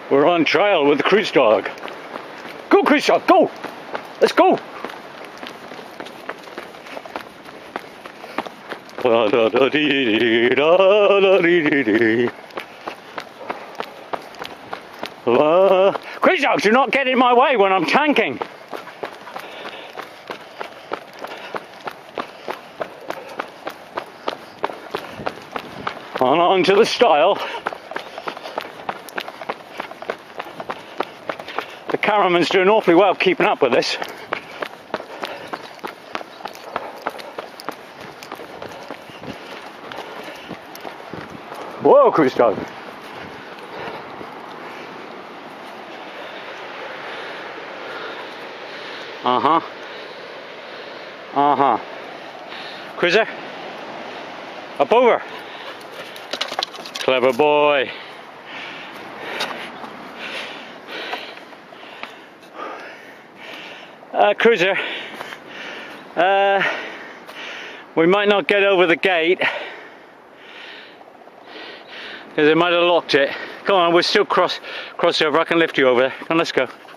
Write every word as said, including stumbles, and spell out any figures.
We're on trial with the Cruisedog. Go, Cruisedog, go! Let's go! Uh, Cruisedog, do not get in my way when I'm tanking. On, on to the stile. The cameraman's doing awfully well keeping up with this. Whoa, Cruisedog. Uh-huh. Uh-huh. Cruiser. Up over. Clever boy. Uh, Cruiser. Uh, we might not get over the gate because they might have locked it. Come on, we'll still cross cross over. I can lift you over there. Come on, let's go.